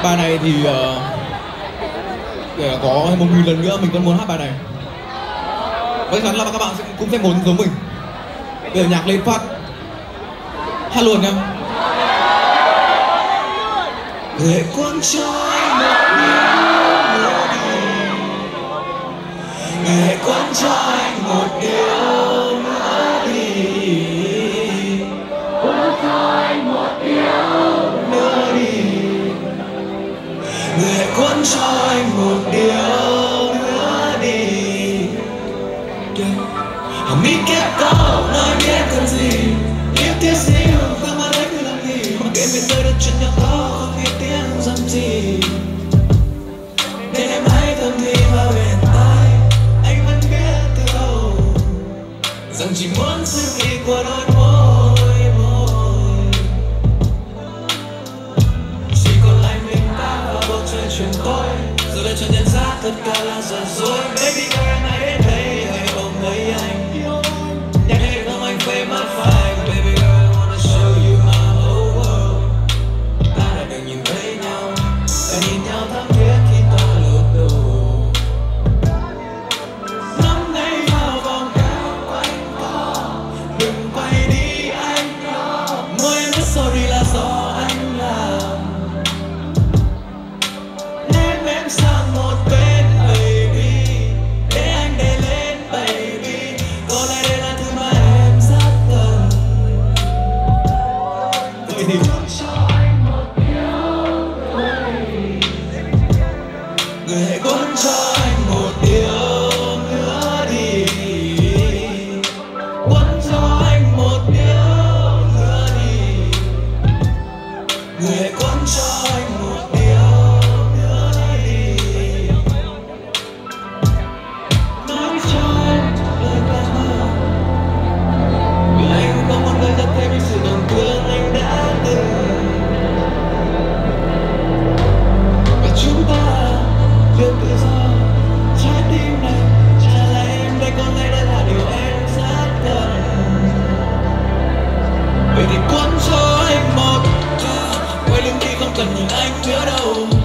Bài này thì để có 1000 lần nữa mình vẫn muốn hát bài này. Chắc chắn là các bạn cũng sẽ muốn giống mình. Bây giờ nhạc lên phát, hát luôn nhá. Người cuốn trôi một điều nữa đi, người cuốn trôi một điều nữa đi, cuốn trôi một điều nữa đi, người cuốn trôi một điều nữa đi. Mình kép câu nói biết cần gì, yêu tiếc gì không mà lấy làm gì, mà kể về tôi đã chuyện nhỏ to không biết tiếng dòng gì. Nên em hãy thầm thì vào bên tai, anh vẫn biết từ đầu rằng chỉ muốn sự ý của đôi môi môi. Chỉ còn lại mình ta và bầu trời chuyển tôi, rồi lại cho nhận ra tất cả là giả dối. Baby girl em hãy đến đây hãy ôm lấy anh. Nhắc hết không anh về mắt phải. Baby girl I wanna show you my whole world. Ta đã được nhìn thấy nhau và nhìn nhau thắm thiết khi ta lướt đầu. Nắm lấy vào vòng eo anh có, đừng quay đi anh có. Mỗi em biết sorry là do anh làm. Ném em sang một bên baby, để anh để lên baby. Có lẽ đây là thứ mà em rất cần. Vậy thì cho anh một điều nữa đi, người hãy cuốn cho anh một điều nữa đi, cuốn cho anh một điều nữa đi, người hãy cuốn cho anh một điều nữa đi. Nói cho anh lời cảm ơn, vì anh không muốn gây ra thêm những sự tổn thương anh đã từng. Và chúng ta được tự do, trái tim này trả lại em đây, có lẽ đây là điều em rất cần. Vậy thì cuốn cho anh một, quay lưng đi không cần nhìn anh nữa đâu.